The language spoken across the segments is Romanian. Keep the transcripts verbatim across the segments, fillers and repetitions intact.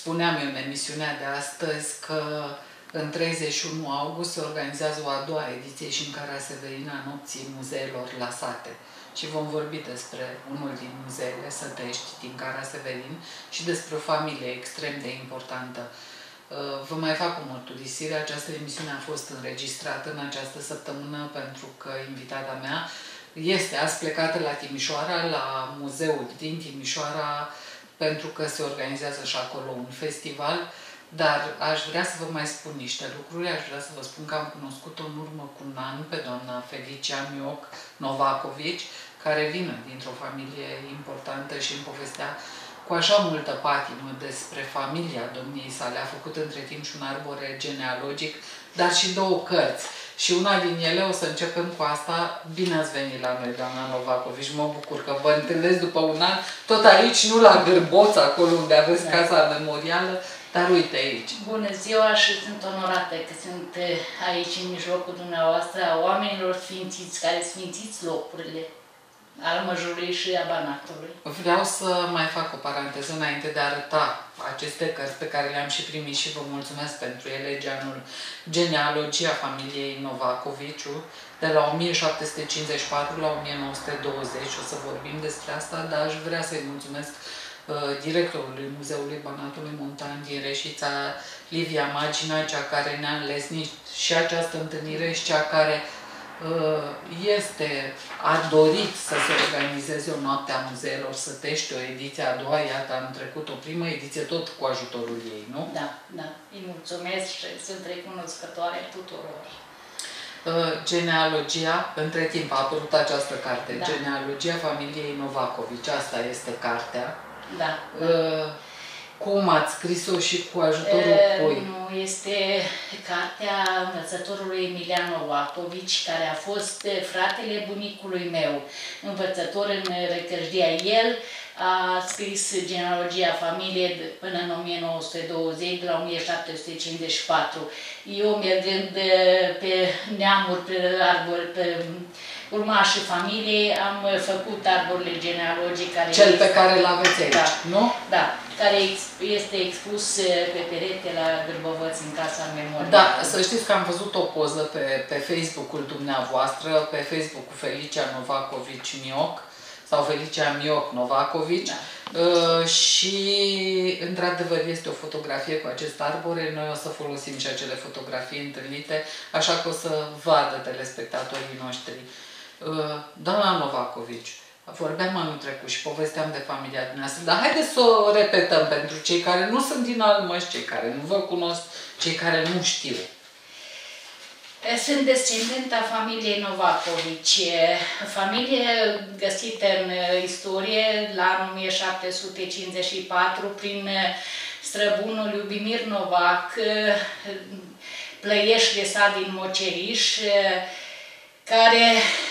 spuneam eu în emisiunea de astăzi că în treizeci și unu august se organizează o a doua ediție și în Cara Severina a Nopții Muzeelor la Sate. Și vom vorbi despre unul din muzeele sătești din Cara Severin și despre o familie extrem de importantă. Vă mai fac o mărturisire, această emisiune a fost înregistrată în această săptămână pentru că invitata mea este azi plecată la Timișoara, la muzeul din Timișoara, pentru că se organizează și acolo un festival, dar aș vrea să vă mai spun niște lucruri, aș vrea să vă spun că am cunoscut-o în urmă cu un an pe doamna Felicia Mioc Novakovici, care vine dintr-o familie importantă și îmi povestea cu așa multă patimă despre familia domniei sale. A făcut între timp și un arbore genealogic, dar și două cărți. Și una din ele, o să începem cu asta. Bine ați venit la noi, doamna Novakovici, mă bucur că vă întâlnesc după un an, tot aici, nu la Gârboț, acolo unde aveți da. Casa memorială, dar uite aici. Bună ziua și sunt onorată că sunt aici în mijlocul dumneavoastră, a oamenilor sfințiți, care sfințiți locurile Almăjului și a Banatului. Vreau să mai fac o paranteză înainte de a arăta aceste cărți pe care le-am și primit și vă mulțumesc pentru ele, genul Genealogia familiei Novakoviciu, de la o mie șapte sute cincizeci și patru la o mie nouă sute douăzeci, o să vorbim despre asta, dar aș vrea să-i mulțumesc uh, directorului Muzeului Banatului Montan din Reșița, Livia Magina, cea care ne-a înlesnit și această întâlnire și cea care este, a dorit să se organizeze o noapte a muzeelor sătești, o ediție a doua, iată, am trecut o primă ediție tot cu ajutorul ei, nu? Da, da, îi mulțumesc și sunt recunoscătoare tuturor. Genealogia, între timp a apărut această carte, da. Genealogia familiei Novakovici, asta este cartea. Da. Uh, Cum ați scris-o și cu ajutorul e, cui? Nu, este cartea învățătorului Emilian Novakovici, care a fost fratele bunicului meu, învățător în Răcășdia. El a scris genealogia familiei până în o mie nouă sute douăzeci, de la o mie șapte sute cincizeci și patru. Eu, mergând pe neamuri, pe arbori, pe urmașii familiei, am făcut arborile genealogic. Care Cel este, pe care îl aveți aici, da, nu? Da, care este expus pe perete la Gârbovăț, în Casa Memorială. Da, să știți că am văzut o poză pe, pe Facebook-ul dumneavoastră, pe Facebook-ul Felicia Novakovici Mioc, sau Felicia Mioc Novakovici, da. uh, și într-adevăr este o fotografie cu acest arbore. Noi o să folosim și acele fotografii întâlnite, așa că o să vadă telespectatorii noștri. Uh, doamna Novakovici, vorbeam anul trecut și povesteam de familia dumneavoastră, dar haideți să o repetăm pentru cei care nu sunt din Almăș, cei care nu vă cunosc, cei care nu știu. Sunt descendenta familiei Novakovici, familie găsită în istorie la anul o mie șapte sute cincizeci și patru prin străbunul Iubimir Novac, plăieș de sat din Moceriș, care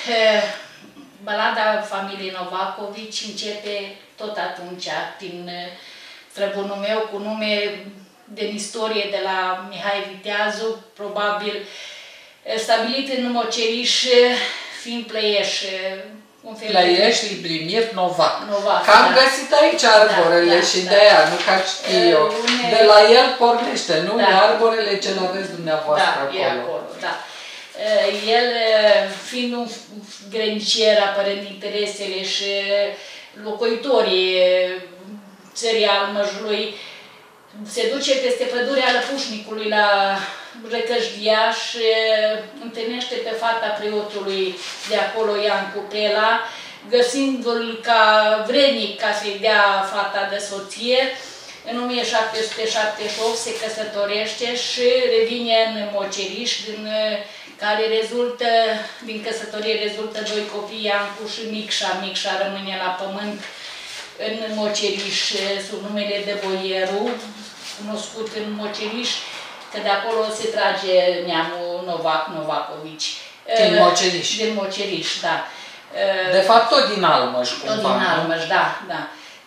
balada familiei Novakovici începe tot atunci, prin străbunul meu, cu nume din istorie de la Mihai Viteazu, probabil stabilit în Moceriș, fiind plăieș. Plăieș Librimir Novac. Novac, că am da. găsit aici arborele, da, da, și da. De aia, nu ca știu eu. Une... De la el pornește, nu? Da. Arborele ce l-aveți dumneavoastră da, acolo. E acolo. Da. El, fiind un grenicier, apărând interesele și locuitorii țării Almăjului, se duce peste pădurea Lăpușnicului la Răcășdia și întâlnește pe fata preotului de acolo, Iancu Pela, găsindu-l ca vrednic ca să-i dea fata de soție. În o mie șapte sute șaptezeci și opt se căsătorește și revine în Moceriș, din care rezultă, din căsătorie rezultă doi copii, Iancu și Micșa. Micșa rămâne la pământ în Moceriș sub numele de Boieru, cunoscut în Moceriș, că de acolo se trage neamul Novac Novakovici. Din Moceriș. Din Moceriș, da. De fapt, tot din Almăș, cumva. Tot din Almăș, da, da.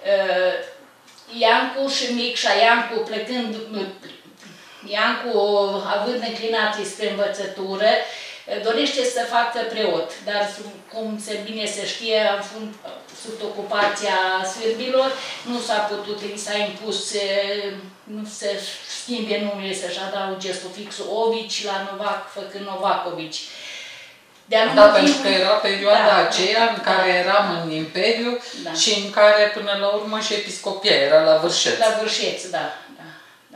Iancu și Micșa, Iancu plecând, Iancu având înclinații spre învățătură, dorește să facă preot, dar cum se bine se știe, sub ocupația sârbilor, nu s-a putut, i s-a impus nu se schimbe numele, să-și adauge sufixul Ovici la Novac, făcând Novacovici. Da, pentru că era perioada da, aceea în care da, eram în Imperiu da, și în care până la urmă și episcopia era la Vârșeț. La Vârșeț, da. da, da.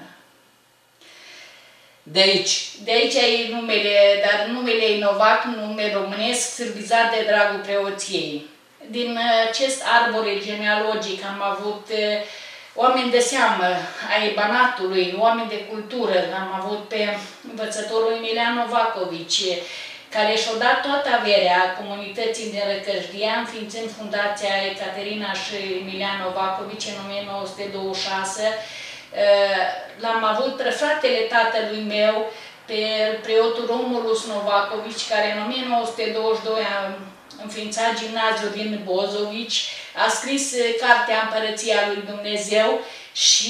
De aici. De aici e numele, dar numele e Novac, nume românesc, sârbizat de dragul preoției. Din acest arbore genealogic am avut oameni de seamă ai Banatului, oameni de cultură. Am avut pe învățătorul Emilian Novacovici, care și-a dat toată averea comunității din Răcășdia, înființând Fundația Ecaterina și Emilian Novacovici în o mie nouă sute douăzeci și șase. L-am avut pe fratele tatălui meu, pe preotul Romulus Novacovici, care în o mie nouă sute douăzeci și doi a înființat gimnaziul din Bozovici, a scris Cartea Împărăția lui Dumnezeu și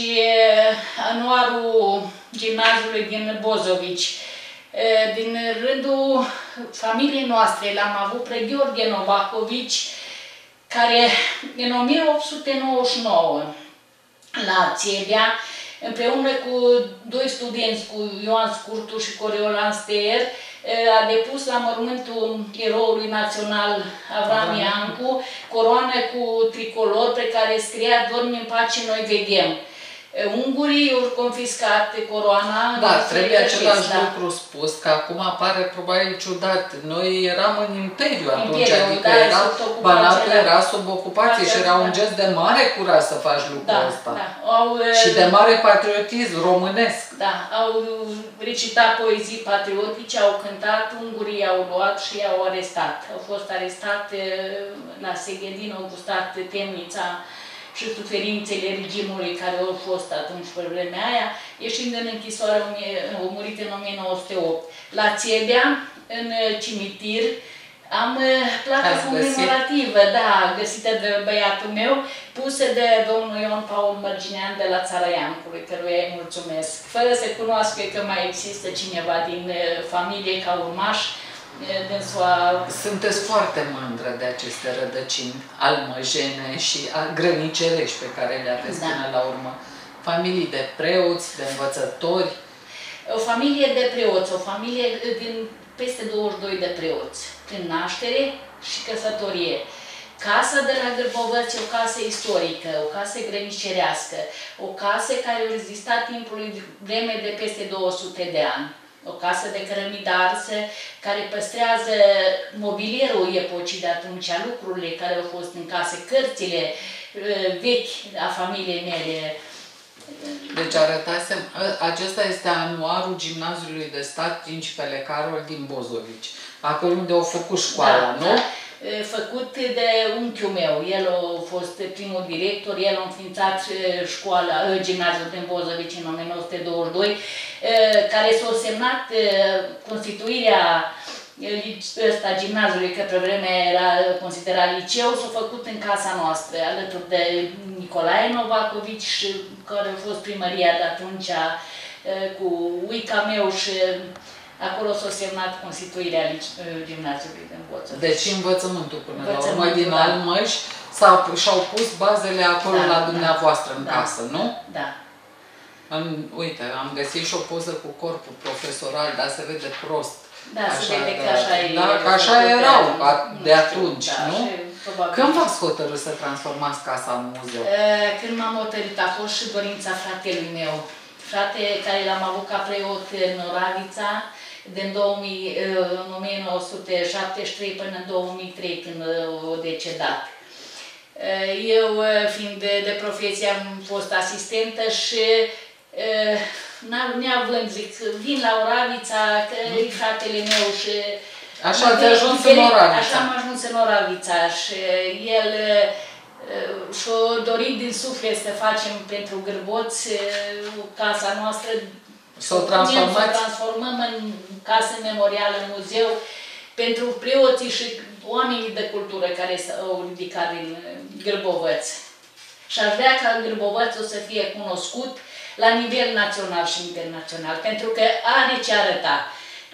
anuarul gimnaziului din Bozovici. Din rândul familiei noastre l-am avut pe Gheorghe Novacovici, care în o mie opt sute nouăzeci și nouă la Țiebea, împreună cu doi studenți, cu Ioan Scurtu și Coriolan Steer, a depus la mormântul eroului național Avram Iancu coroană cu tricolor pe care scria "Dormi în pace, noi veghem". Ungurii au confiscat coroana. Da, trebuie același da. lucru spus, că acum apare probabil ciudat. Noi eram în Imperiu atunci, Imperiu, adică da, era, Banatul era sub ocupație și era un gest de mare curaj să faci lucrul da, ăsta. Da. Au, și de mare patriotism românesc. Da, au recitat poezii patriotice, au cântat, ungurii au luat și i-au arestat. Au fost arestate la Seghedin, au gustat temnița și suferințele regimului care au fost atunci pe vremea aia, ieșind în închisoare, au murit în o mie nouă sute opt. La Țiebea, în cimitir, am placa comemorativă, da, găsită de băiatul meu, pusă de domnul Ion Paul Mărginean de la Țara Iancului, căruia îi mulțumesc. Fără să cunoască că mai există cineva din familie ca urmaș, sunteți foarte mândră de aceste rădăcini almăjene și grănicerești pe care le aveți da. până la urmă. Familii de preoți, de învățători. O familie de preoți, o familie din peste douăzeci și doi de preoți, prin naștere și căsătorie. Casa de la Gârbovăți, o casă istorică, o casă grănicerească, o casă care a rezistat timpului vreme de peste două sute de ani. O casă de cărămidă arsă, care păstrează mobilierul epocii de atunci, lucrurile care au fost în casă, cărțile vechi a familiei mele. Deci arătasem, acesta este anuarul Gimnaziului de Stat Principele Carol din Bozovici, acolo unde au făcut școala, da, nu? Da. Făcut de unchiul meu, el a fost primul director, el a înființat școala, gimnaziul din Bozovici în o mie nouă sute douăzeci și doi, care s-a semnat constituirea ăsta gimnaziului, că pe vremea era considerat liceu, s-a făcut în casa noastră, alături de Nicolae Novacovici, care a fost primăria de atunci, cu uica meu și acolo s-a semnat constituirea gimnaziului din Bozovici. Deci învățământul până la urmă din da. Almăș și-au pus bazele acolo da, la dumneavoastră da, în da, casă, nu? Da. În, uite, am găsit și o poză cu corpul profesoral, dar se vede prost. Da, așa, se vede că așa e. Da, că așa erau de atunci, da, nu? Când v-ați hotărât să transformați casa în muzeu? Când m-am hotărât, a fost și dorința fratelui meu. Frate care l-am avut ca preot în Oravița, din două mii, în o mie nouă sute șaptezeci și trei până în două mii trei, când a decedat. Eu, fiind de, de profesie, am fost asistentă și neavând, zic, vin la Oravița, că e fratele meu și... Așa ați ajuns în Oravița. Așa am ajuns în Oravița și el și-a dorit din suflet să facem pentru Gârboți casa noastră, să o transformăm în casă memorială, în muzeu, pentru preoții și oamenii de cultură care s-au ridicat din Gârbovăți. Și aș vrea ca Gârbovățul să fie cunoscut la nivel național și internațional, pentru că are ce arăta.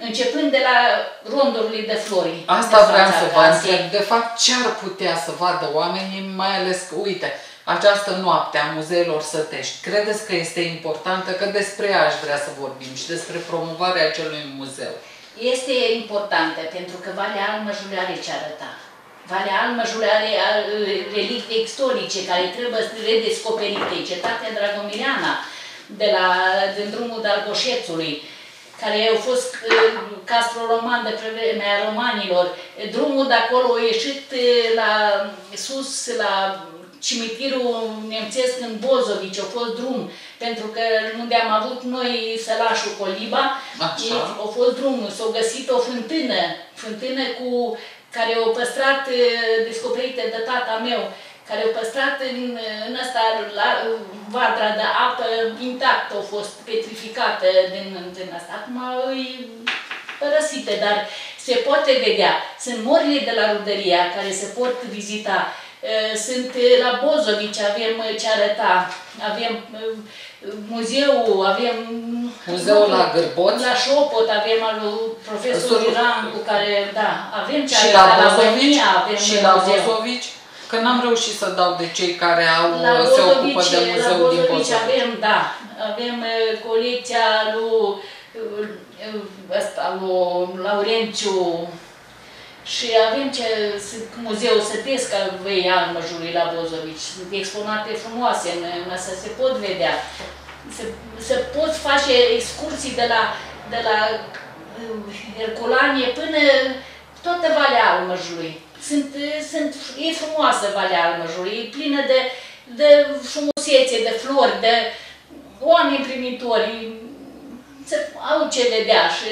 Începând de la rondurile de flori. Asta vreau să vă întreb. De fapt, ce ar putea să vadă oamenii, mai ales că, uite, această noapte a muzeelor sătești, credeți că este importantă? Că despre ea aș vrea să vorbim și despre promovarea acelui muzeu. Este importantă, pentru că Valea Almăjului are ce arăta. Valea Almăjului are relicte istorice care trebuie redescoperite. Cetatea Dragomireana, de la, din drumul Dalgoșețului, care au fost castro-roman de pe vremea romanilor. Drumul de acolo a ieșit la sus, la cimitirul nemțesc în Bozovici, a fost drum, pentru că unde am avut noi sălașul Coliba, a fost drumul, s-a găsit o fântână, fântână cu, care au păstrat, descoperită de tata meu, care au păstrat în, în asta, la vadra de apă intactă, a fost petrificată din, din asta. Acum e părăsită, dar se poate vedea. Sunt morile de la Rudăria care se pot vizita. Sunt la Bozovici, avem ce arăta, avem muzeul, avem muzeul la Gârboț, la Șopot, avem al profesorului Rancu, care, da, avem ce și arăta, la Bozovici, la avem și la Bozovici, că n-am reușit să dau de cei care au, Bozovici, se ocupă de muzeul din Bozovici. Avem, da, avem colecția lui, ăsta, lui Laurențiu, și avem ce muzeul sătesc al Văii Almăjului la Bozovici. Sunt exponate frumoase, în, în să se pot vedea. Se, se pot face excursii de la, de la Herculanie până toată Valea Almăjului. Sunt, sunt, e frumoasă Valea Almăjului, e plină de, de frumusețe, de flori, de oameni primitori. Se, au ce vedea și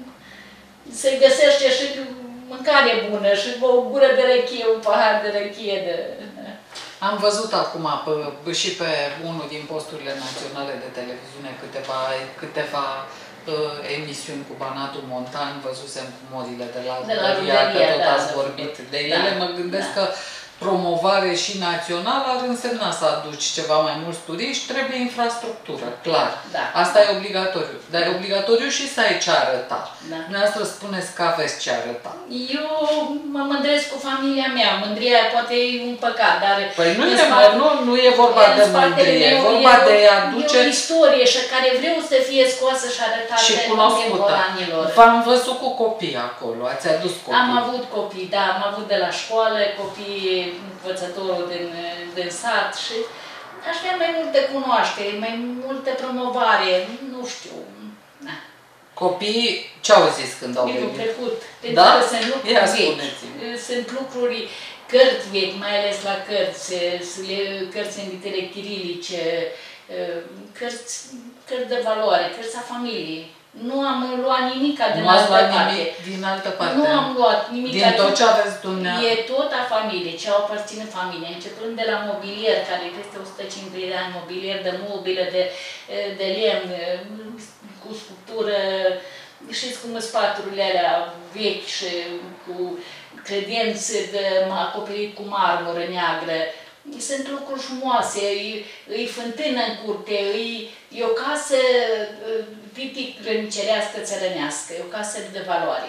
se găsește și mâncare bună și o gură de răchie, un pahar de răchie. De... Am văzut acum pe, și pe unul din posturile naționale de televiziune câteva, câteva uh, emisiuni cu Banatul Montan, văzusem cu morile de la Rudăria, că tot da, ați vorbit de da, ele. Mă gândesc da. că promovare și națională ar însemna să aduci ceva mai mulți turiști, trebuie infrastructură, clar. Da. Asta e obligatoriu. Dar e obligatoriu și să ai ce arăta. Da. Dumneavoastră spuneți că aveți ce arăta. Eu mă mândresc cu familia mea. Mândria poate e un păcat, dar... Păi nu, e, spate, nu, nu e vorba de mândrie, e vorba e, de a aduce... E o istorie și care vreau să fie scoasă și arătată și contemporanilor. V-am văzut cu copii acolo, ați adus copii. Am avut copii, da, am avut de la școală, copii, învățătorul din, din sat și aș vrea mai multă cunoaștere, mai multă promovare, nu știu. Na. Copiii ce-au zis când au venit? Eu trecut, pentru da? că sunt lucruri vechi. Sunt lucruri, cărți vechi, mai ales la cărți, cărți în litere chirilice, cărți, cărți de valoare, cărți a familiei. Nu am luat nimic din altă parte. Din altă parte. Nu am luat nimic. Din tot ce aveți dumneavoastră. E tot a familiei, ce au aparținut familiei. Începând de la mobilier, care peste o sută cincizeci de ani, mobilier de mobilă, de, de lemn, cu sculptură. Știți cum sunt paturile alea vechi și cu credențe de, acoperit cu marmură neagră. Sunt lucruri frumoase, e, e fântână în curte, e, e o casă tipic grănicerească, țărănească, e o casă de valoare.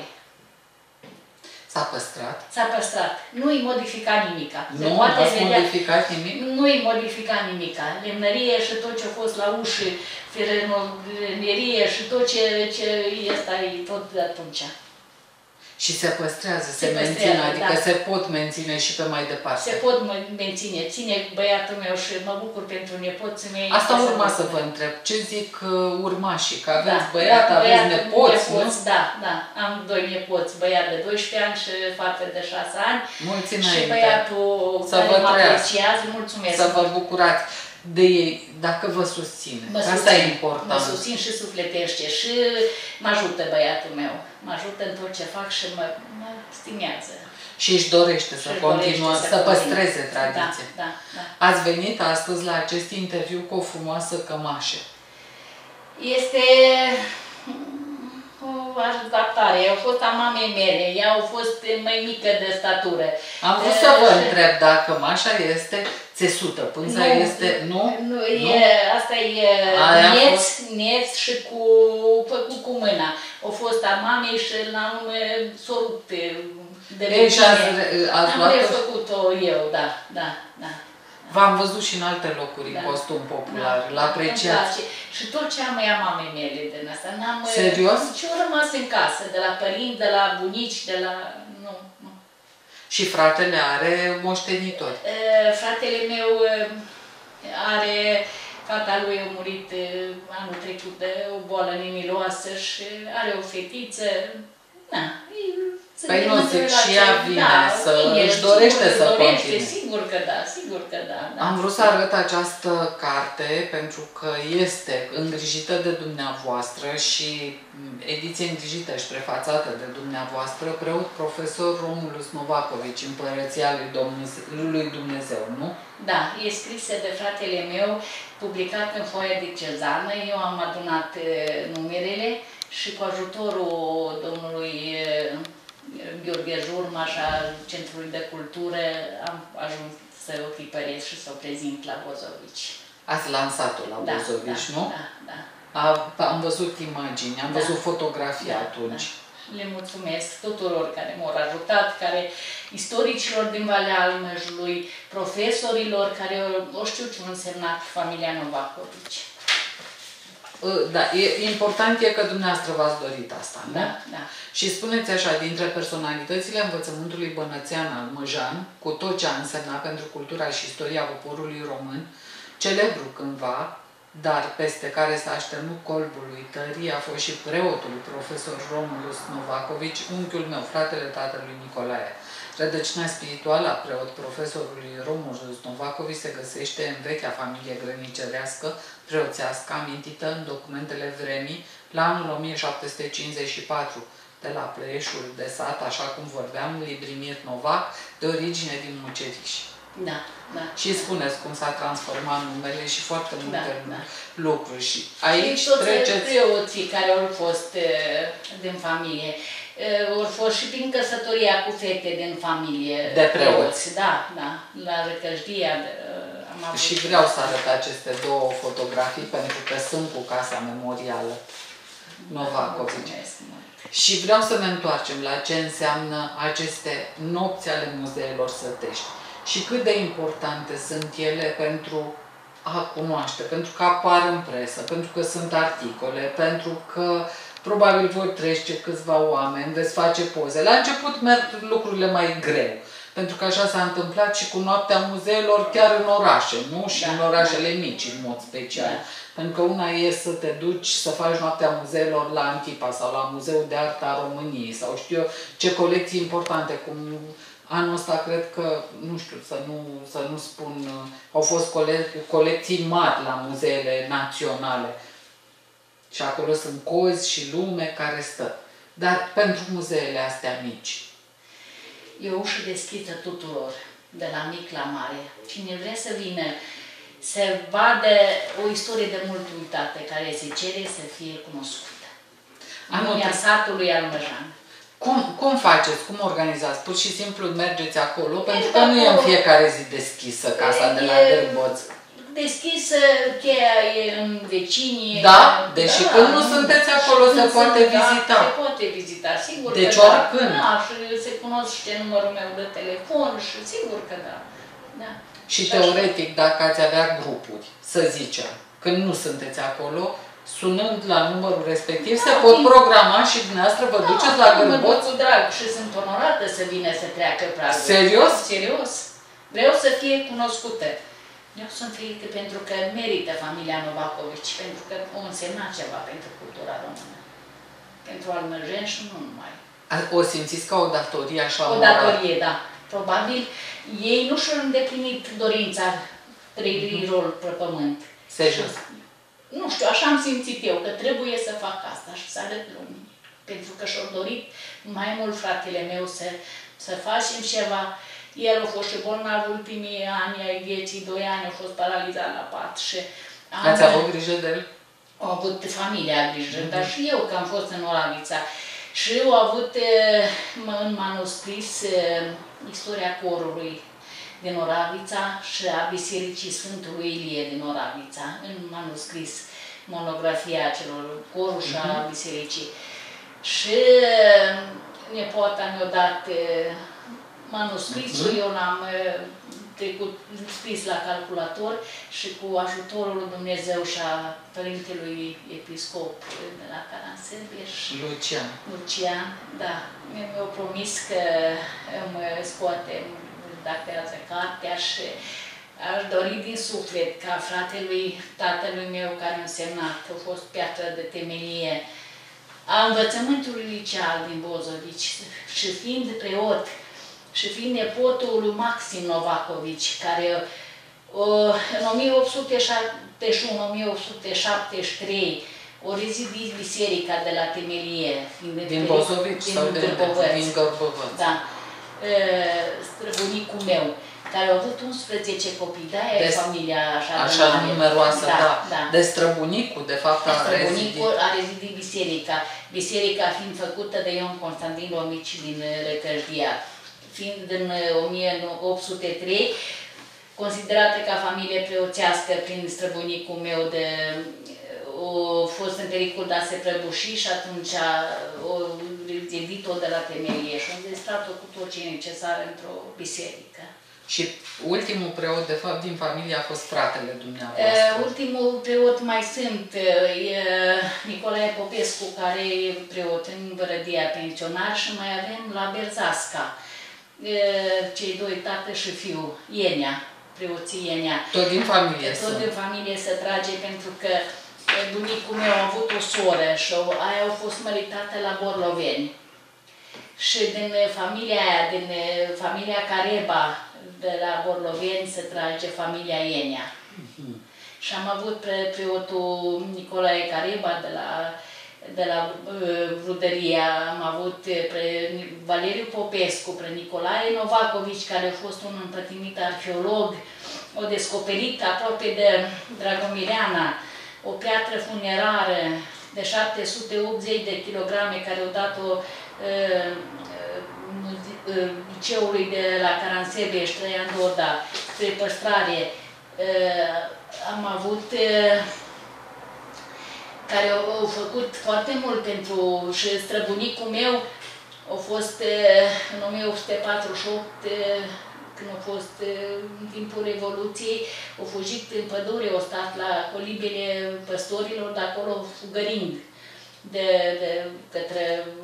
S-a păstrat? S-a păstrat. Nu-i modificat nimica. Nu, n-ați modificat nimic? Nu-i modificat nimica. Lemnărie și tot ce a fost la uși, ferenorie și tot ce, ce este tot de atunci. Și se păstrează, se, se menține, adică da. se pot menține și pe mai departe. Se pot menține, ține băiatul meu și mă bucur pentru nepoții mei. Asta urma să vă întreb, ce zic urmașii, că aveți da, băiat, da, aveți băiat, nepoți, nepoți, nu? Da, da, am doi nepoți, băiat de doisprezece ani și fată de șase ani. Mulți și băiatul să care vă mă apreciază, mulțumesc. Să vă bucurați de ei, dacă vă susține. Mă Asta susțin, e important. Mă susțin și sufletește și mă ajută băiatul meu. Mă ajută în tot ce fac și mă, mă stimează. Și își dorește să continue, să, să păstreze tradiția. Da, da, da. Ați venit astăzi la acest interviu cu o frumoasă cămașă. Este o adaptare. Au fost a mamei mele, ea a fost mai mică de statură. Am vrut să vă întreb dacă cămașa este țesută, pânza este, nu? Nu, e, asta e neț, neț și cu făcut cu mâna. A fost a mamei și l-am s-o rupt de Ei, și ați, ați Am luat refăcut-o eu, da, da, da. V-am văzut și în alte locuri, Da. în costum popular, Da, la apreciați. și tot ce am ea mamei mele din asta. N-am, Serios? Ce au rămas în casă, de la părinți, de la bunici, de la... Nu, nu. Și fratele are moștenitori. E, fratele meu are, fata lui a murit anul trecut de o boală nemiloasă și are o fetiță. Na, Păi nu zic, și ea vine da, să vine, își dorește sigur, să dorește, continue. Sigur că da, sigur că da. da. Am vrut să arăt această carte pentru că este îngrijită de dumneavoastră și ediție îngrijită și prefațată de dumneavoastră, preot profesor Romulus Novakovici, Împărăția lui, Domnuse- lui Dumnezeu, nu? Da, e scrisă de fratele meu, publicat în foaia de cezană. Eu am adunat numerele și cu ajutorul domnului Gheorghe Jurma și a Centrului de Cultură am ajuns să o tipăresc și să o prezint la Bozovici. Ați lansat-o la Da, Bozovici, da, nu? Da, da. A, am văzut imagini, am Da. văzut fotografii Da, atunci. Da. Le mulțumesc tuturor care m-au ajutat, care istoricilor din Valea Almejului, profesorilor care o știu ce a însemnat familia Novakovici. Da, e, important e că dumneavoastră v-ați dorit asta, nu? Da, da. Și spuneți așa, dintre personalitățile învățământului bănățean al Măjan, cu tot ce a însemnat pentru cultura și istoria poporului român, celebru cândva, dar peste care s-a așternut colbul uitării, a fost și preotul profesor Romulus Novakovici, unchiul meu, fratele tatălui Nicolae. Rădăcina spirituală a preot profesorului Romulus Novakovici se găsește în vechea familie grănicerească, preoțească, amintită în documentele vremii la anul o mie șapte sute cincizeci și patru, de la Pleișul de sat, așa cum vorbeam, Librimir Novac, de origine din Muceriș. Da, da. Și spuneți cum s-a transformat numele și foarte multe Da, da. lucruri. Și aici și toți treceți... preoții care au fost din familie. Au fost și prin căsătoria cu fete din familie. De preoți. Da, da. La Răcăjdia am avut... Și vreau să arăt aceste două fotografii pentru că sunt cu Casa Memorială Novakovici. Și vreau să ne întoarcem la ce înseamnă aceste nopți ale muzeelor sătești și cât de importante sunt ele pentru a cunoaște, pentru că apar în presă, pentru că sunt articole, pentru că probabil vor trece câțiva oameni, veți face poze. La început merg lucrurile mai greu, pentru că așa s-a întâmplat și cu Noaptea Muzeelor chiar în orașe, nu? Și Da, în orașele mici, în mod special. Da. Pentru că una e să te duci să faci Noaptea Muzeelor la Antipa sau la Muzeul de Artă a României sau știu eu ce colecții importante, cum anul ăsta cred că, nu știu, să nu, să nu spun, au fost cole colecții mari la muzeele naționale și acolo sunt cozi și lume care stă. Dar pentru muzeele astea mici? E o ușă deschisă tuturor, de la mic la mare. Cine vrea să vină să vadă o istorie de mult uitată, care se cere să fie cunoscută. Anuia satului Almăjan. Cum, cum faceți? Cum organizați? Pur și simplu mergeți acolo? Pentru că nu e în fiecare zi deschisă casa de la Gârboț. Deschisă, cheia e în vecinii. Da? Deși da, când nu sunteți acolo se poate sunt, vizita. Da, se poate vizita, sigur deci că oricând. Da, și se cunoaște numărul meu de telefon și sigur că da. da. Și teoretic, dacă ați avea grupuri, să zicem, când nu sunteți acolo, sunând la numărul respectiv, da, se pot programa și dumneavoastră vă da, duceți la Gârboț? cu drag și sunt onorată să vină să treacă pragul. Serios? Serios. Vreau să fie cunoscută. Eu sunt fericită pentru că merită familia Novakovici, pentru că o însemna ceva pentru cultura română. Pentru almăjeni și nu numai. O simțiți ca o datorie așa? O datorie, da. Probabil ei nu și-au îndeplinit dorința trăirii rol pe pământ. Serios? Nu știu, așa am simțit eu, că trebuie să fac asta și să arăt lumii. Pentru că și-au dorit mai mult fratele meu să, să facem ceva. El a fost și bolnav ultimii ani ai vieții, doi ani, a fost paralizat la pat și... Ați avut grijă de el? Au avut familia grijă, mm-hmm. dar și eu, că am fost în Oravița. Și eu au avut în manuscris istoria corului din Oravița și a Bisericii Sfântului Ilie din Oravița, în manuscris. monografia celor corușa uh-huh. bisericii. Și nepoata mi-a dat manuscrisul, uh-huh. eu l-am trecut, scris la calculator și cu ajutorul lui Dumnezeu și a părintelui episcop de la Caransebeș, Lucian. Lucian, da, mi-a promis că îmi scoate, datează cartea și aș dori din suflet ca fratelui tatălui meu care a însemnat, a fost piatră de temelie a învățământului liceal din Bozovici și fiind preot și fiind nepotul lui Maxim Novakovici, care în o mie opt sute șaptezeci și unu - o mie opt sute șaptezeci și trei o rezidit biserica de la temelie. Din Bozovici sau din Gârbovăț? Da. Străbunicul meu, care a avut unsprezece copii, de-aia e familia așa, așa de numeroasă, da, da, da. De străbunicul, de fapt, a străbunicul rezidit. a rezidit biserica, biserica fiind făcută de Ion Constantin Lomici din Răcăjdia, fiind în o mie opt sute trei, considerată ca familie preoțească prin străbunicul meu, de a fost în pericol de a se prăbuși și atunci a rezidit-o de la temelie și a înzestrat-o cu tot ce e necesar într-o biserică. Și ultimul preot, de fapt, din familie a fost fratele dumneavoastră. Uh, ultimul preot mai sunt e Nicolae Popescu, care e preot în Vărădia pensionar, și mai avem la Berzasca, uh, cei doi, tată și fiu, Ienia, preoții Ienia. Tot din familie. Tot din familie se trage, pentru că bunicul meu a avut o soră și aia a fost măritată la Borloveni. Și din familia aia, din familia Careba, de la Borloveni, se trage familia Ienia. Uh-huh. Și am avut pre preotul Nicolae Careba de la, de la uh, Rudăria, am avut pre Valeriu Popescu, pre Nicolae Novakovici, care a fost un împătimit arheolog, a descoperit aproape de Dragomireana o piatră funerară de șapte sute optzeci de kilograme, care au dat-o uh, liceului de la Caransebeș, Traian Dorda, spre păstrare. Am avut care au făcut foarte mult pentru, și străbunicul meu a fost în o mie opt sute patruzeci și opt, când a fost în timpul Revoluției, au fugit în pădure, au stat la colibele păstorilor, de acolo fugărind de, de către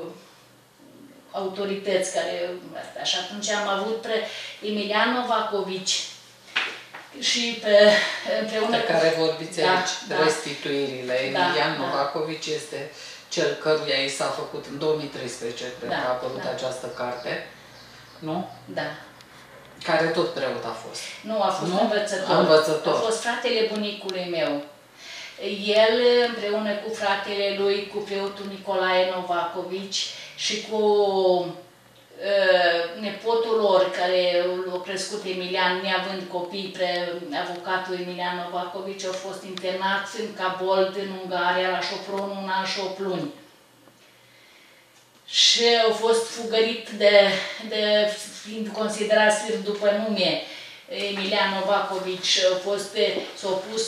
autorități care... Și atunci am avut pe Emilian Novakovici și pe, împreună pe care vorbiți da, aici, da, restituirile. Emilian da, Novakovici da. este cel căruia i s-a făcut în două mii treisprezece, cred da, că a apărut da. această carte, nu? Da. Care tot preot a fost. Nu, a fost nu? Învățător. învățător. A fost fratele bunicului meu. El, împreună cu fratele lui, cu preotul Nicolae Novakovici și cu uh, nepotul lor, care l-a crescut Emilian, neavând copii, pre avocatul Emilian Novakovici, au fost internați în Cabold, în Ungaria, la Sopron, un an și opt luni. Și au fost fugărit de, de fiind considerați după nume. Emilian Novakovici a fost, s-a opus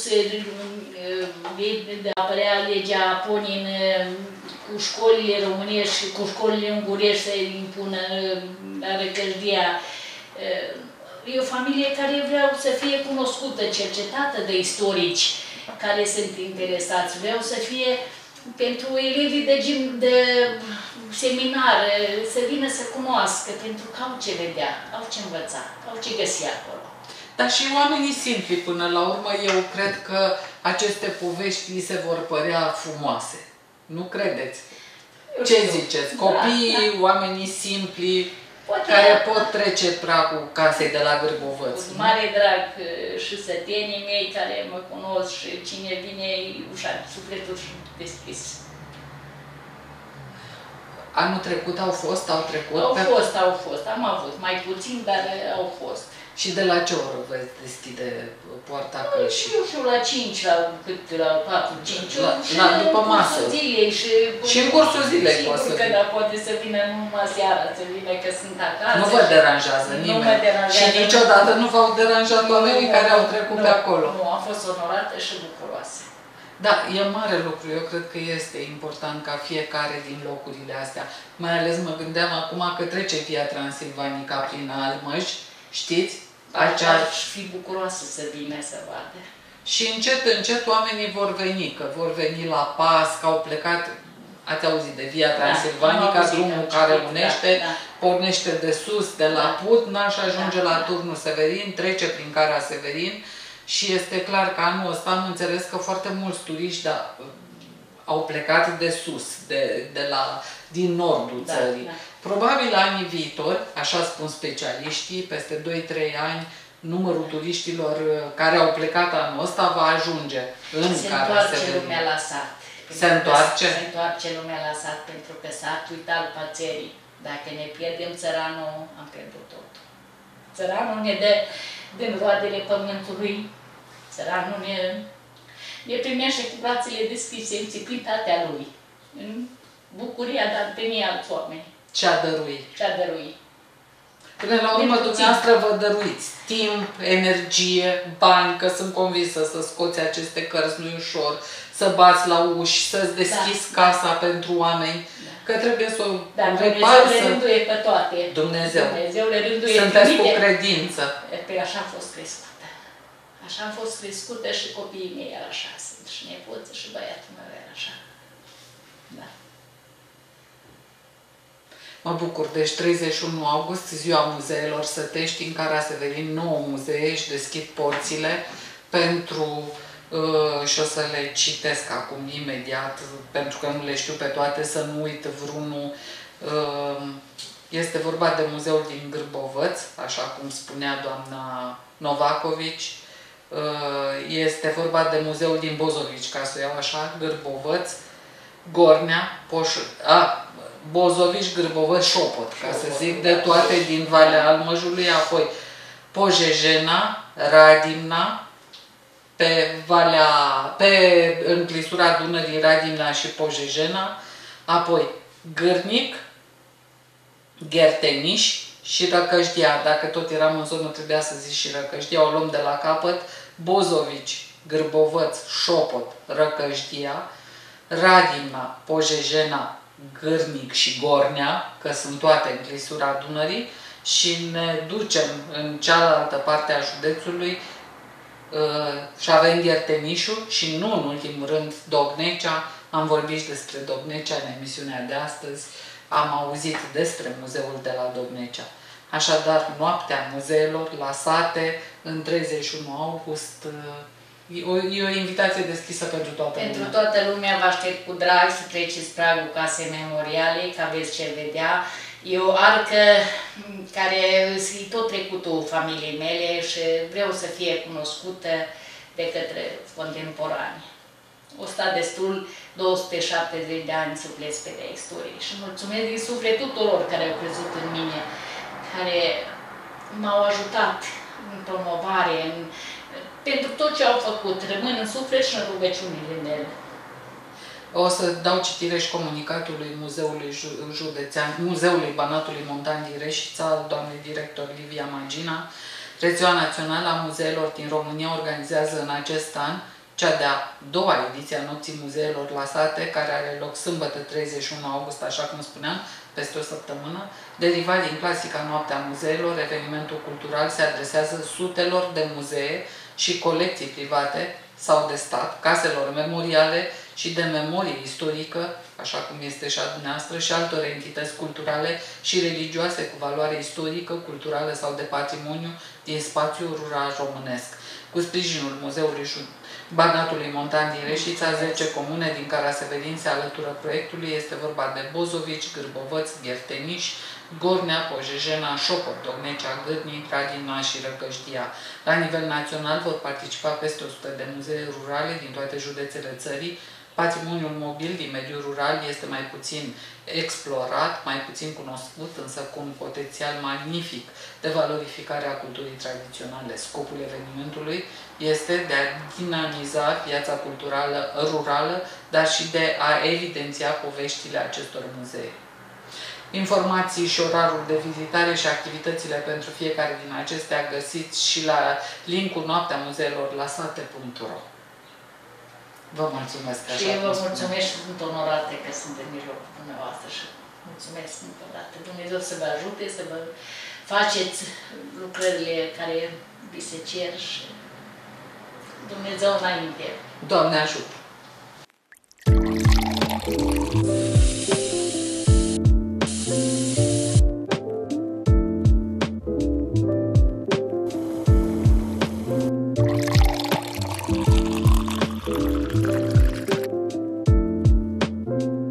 de apărea legea Aponin cu școlile românești și cu școlile ungurești să impună la Răcăjdia. E o familie care vreau să fie cunoscută, cercetată de istorici care sunt interesați. Vreau să fie pentru elevii de, gim, de seminar, să vină să cunoască, pentru că au ce vedea, au ce învăța, au ce găsi acolo. Dar și oamenii simpli, până la urmă, eu cred că aceste povești li se vor părea frumoase. Nu credeți? Ce ziceți? Copiii, da, da. oamenii simpli, poate care da. pot trece pragul casei de la Gârbovăț. Cu mare drag și sătenii mei care mă cunosc și cine vine, ușa, sufletul deschis. Anul trecut au fost, au trecut? Au fost, au fost. Am avut mai puțin, dar au fost. Și de la ce oră veți deschide poarta cășii? Eu știu, la cinci, la cât, la patru, cinci, la, la, după masă. Zilei și, și în cursul zilei poate să vină. Sigur că da, poate să vină numai seara, să vină că sunt acasă. Nu vă deranjează nimeni. Nu mă deranjează. Și niciodată nu v-au deranjat oamenii care au trecut nu, pe acolo. Nu, am fost onorată și bucuroasă. Da, e mare lucru. Eu cred că este important ca fiecare din locurile astea, mai ales mă gândeam acum că trece Via Transilvanica prin Almăj, știți? Acea... Aș fi bucuroasă să vină să vadă. Și încet, încet oamenii vor veni, că vor veni la pas, că au plecat, ați auzit de Via Transilvanica, da, drumul care unește, da, da. pornește de sus, de la da. Putna și ajunge da, la da. Turnul Severin, trece prin Cara Severin și este clar că anul ăsta am înțeles că foarte mulți turiști da, au plecat de sus, de, de la, din nordul da, țării. Da. Probabil anii viitori, așa spun specialiștii, peste doi trei ani, numărul turiștilor care au plecat anul ăsta va ajunge în se Cara întoarce Severin. lumea la sat. Se întoarce? Se întoarce lumea la sat pentru că s-a uitat pe țării. Dacă ne pierdem țăranul, am pierdut totul. Țăranul ne dă din roadele pământului, țăranul ne, ne primește cu brațele deschise, în țipitatea lui, în bucuria de a întâlni alți oameni. Ce-a dărui. Ce-a dărui. Până la urmă, dumneavoastră vă dăruiți timp, energie, bani, că sunt convinsă să scoți aceste cărți nu-i ușor, să bați la uși, să-ți deschizi da, casa da. pentru oameni, da. că trebuie să o da, Dumnezeu le rânduie pe toate. Dumnezeu. Dumnezeu le rânduie. Sunteți cu credință. Pe așa am fost crescută. Așa am fost crescută și copiii mei iar așa sunt, și nepoții și băiatul meu iar așa. Da. Mă bucur, deci treizeci și unu august, ziua muzeelor Sătești, în Cara Severin, nouă muzee își deschid porțile pentru, uh, și o să le citesc acum imediat, pentru că nu le știu pe toate, să nu uit vreunul. Uh, este vorba de muzeul din Gârbovăț, așa cum spunea doamna Novacovici. Uh, este vorba de muzeul din Bozovici, ca să o iau așa, Gârbovăț, Gornea, Poș... A, Bozovici, Gârbovăț, Șopot, ca să zic, de toate din Valea Almăjului, apoi Pojejena, Radimna, pe Valea, pe în clisura Dunării Radimna și Pojejena, apoi Gârnic, Gherteniș și Răcășdia. Dacă tot eram în zonă, trebuia să zic și Răcășdia, o luăm de la capăt. Bozovici, Gârbovăț, Șopot, Răcășdia, Radimna, Pojejena, Gârnic și Gornea, că sunt toate în clisura Dunării, și ne ducem în cealaltă parte a județului și avem Ghertenișul și nu în ultimul rând Dognecea. Am vorbit și despre Dognecea în emisiunea de astăzi, am auzit despre muzeul de la Dognecea. Așadar, noaptea muzeelor la sate, în treizeci și unu august, E o, e o invitație deschisă pentru toată pentru lumea. Pentru toată lumea vă aștept cu drag să treceți pragul Casei Memoriale, că aveți ce vedea. E o arcă care e tot trecutul familiei mele și vreau să fie cunoscută de către contemporani. O sta destul două sute șaptezeci de ani sub lespedea istoriei și mulțumesc din suflet tuturor care au crezut în mine, care m-au ajutat în promovare, în pentru tot ce au făcut, rămân în suflet și în rugăciunile mele. O să dau citire și comunicatului Muzeului Județean, Muzeului Banatului Montan din Reșița, al doamnei director Livia Magina. Rețeaua Națională a Muzeelor din România organizează în acest an cea de-a doua ediție a Nopții Muzeelor la Sate, care are loc sâmbătă treizeci și unu august, așa cum spuneam, peste o săptămână. Derivat din clasica Noaptea Muzeelor, evenimentul cultural se adresează sutelor de muzee și colecții private sau de stat, caselor memoriale și de memorie istorică, așa cum este și a dumneavoastră, și altor entități culturale și religioase cu valoare istorică, culturală sau de patrimoniu din spațiul rural românesc. Cu sprijinul Muzeului Banatului Montan din Reșița, zece comune din Cara Severin se alătură proiectului. Este vorba de Bozovici, Gârbovăț, Gherteniș, Gornea, Pojejena, Șopot, Dognecea, Gârnic, Radimna și Răcășdia. La nivel național vor participa peste o sută de muzee rurale din toate județele țării. Patrimoniul mobil din mediul rural este mai puțin explorat, mai puțin cunoscut, însă cu un potențial magnific de valorificare a culturii tradiționale. Scopul evenimentului este de a dinamiza viața culturală rurală, dar și de a evidenția poveștile acestor muzee. Informații și orarul de vizitare și activitățile pentru fiecare din acestea găsiți și la linkul Noaptea Muzeelor la sate punct ro. Vă mulțumesc așa. Și eu vă mulțumesc și sunt onorate că sunt în mijlocul dumneavoastră și mulțumesc încă o dată. Dumnezeu să vă ajute, să vă faceți lucrările care vi se cer și Dumnezeu înainte. Doamne ajută!